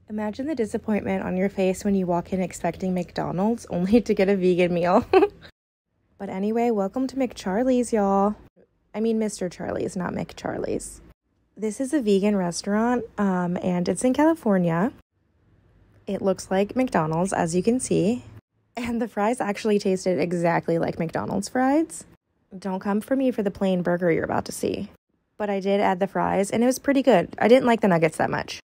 Imagine the disappointment on your face when you walk in expecting McDonald's only to get a vegan meal. But anyway, welcome to McCharlie's, y'all. I mean Mr. Charlie's, not McCharlie's. This is a vegan restaurant, and it's in California. It looks like McDonald's, as you can see. And the fries actually tasted exactly like McDonald's fries. Don't come for me for the plain burger you're about to see. But I did add the fries, and it was pretty good. I didn't like the nuggets that much.